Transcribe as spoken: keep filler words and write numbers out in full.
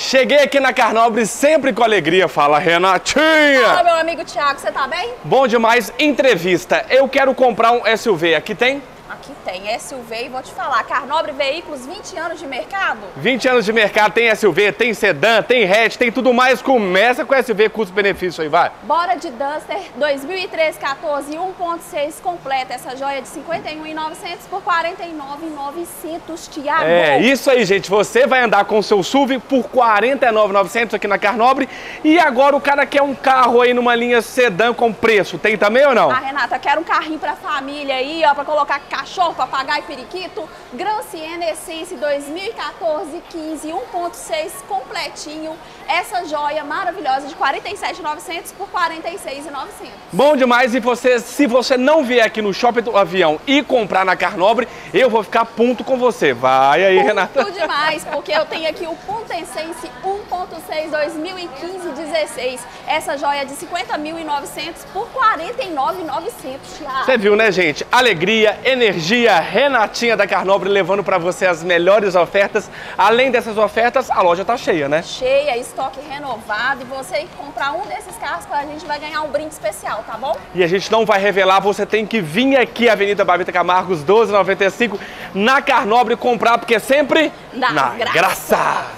Cheguei aqui na Carnobre sempre com alegria. Fala, Renatinha! Fala, meu amigo Thiago, você tá bem? Bom demais. Entrevista. Eu quero comprar um S U V. Aqui tem? Aqui tem S U V e vou te falar, Carnobre Veículos, vinte anos de mercado? vinte anos de mercado, tem S U V, tem sedã, tem hatch, tem tudo mais. Começa com S U V, custo-benefício aí, vai. Bora de Duster dois mil e treze, quatorze, um ponto seis completa, essa joia de cinquenta e um mil e novecentos por quarenta e nove mil e novecentos, Thiago. É, isso aí, gente. Você vai andar com o seu S U V por quarenta e nove mil e novecentos aqui na Carnobre. E agora o cara quer um carro aí numa linha sedã com preço. Tem também ou não? Ah, Renata, quero um carrinho pra família aí, ó, pra colocar cachorro, papagaio e periquito. Grand Siena Essence dois mil e quatorze, quinze, um ponto seis completinho. Essa joia maravilhosa de quarenta e sete mil e novecentos por quarenta e seis mil e novecentos. Bom demais. E você, se você não vier aqui no Shopping do Avião e comprar na Carnobre, eu vou ficar ponto com você. Vai aí, Punto Renata. demais, porque eu tenho aqui o Punto Essence um ponto seis dois mil e quinze dezesseis. Essa joia de cinquenta mil e novecentos por quarenta e nove mil e novecentos. Você viu, né, gente? Alegria, energia, Renatinha da Carnobre levando pra você as melhores ofertas. Além dessas ofertas, a loja tá cheia, né? Cheia, estoque renovado. E você que comprar um desses carros com a gente vai ganhar um brinde especial, tá bom? E a gente não vai revelar, você tem que vir aqui, Avenida Bavita Camargos, doze noventa e cinco, na Carnobre comprar, porque é sempre Na na graça. graça.